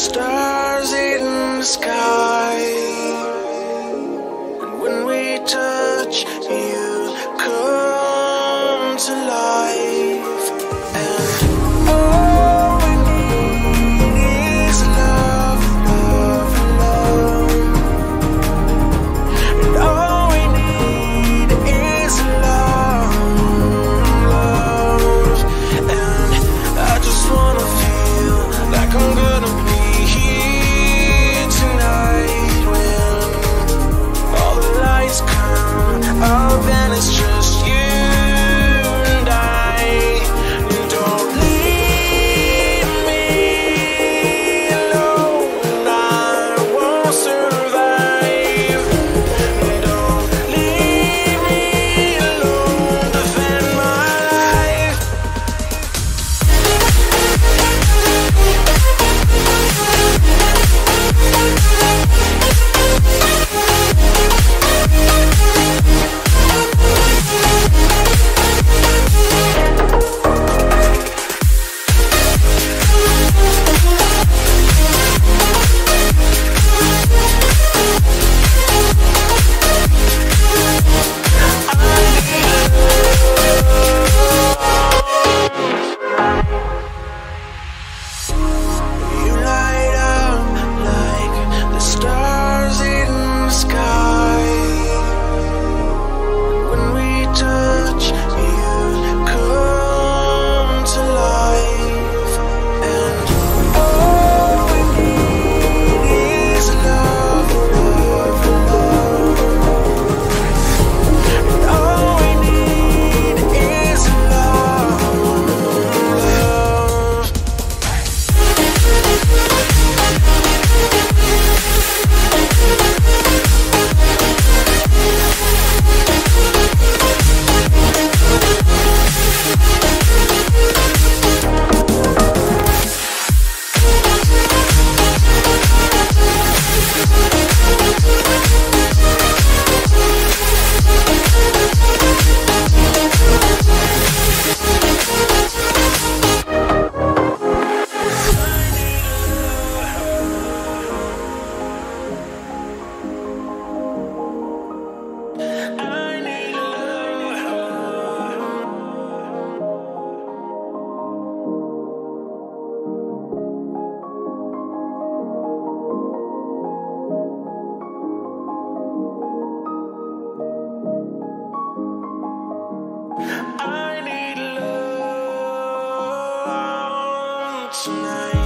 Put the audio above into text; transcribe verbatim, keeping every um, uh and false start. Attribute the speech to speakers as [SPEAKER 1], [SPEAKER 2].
[SPEAKER 1] stars in the sky, and when we touch, you come to life. And all we need is love, love, love. And all we need is love, love. And I just wanna feel like I'm gonna be here tonight when all the lights come up and it's just you and I. Don't leave me alone, I won't survive. Don't leave me alone, defend my life. You light up like the stars in the sky. When we touch, you come to life. And all we need is love, love, love. And all we need is love, love. I need love tonight.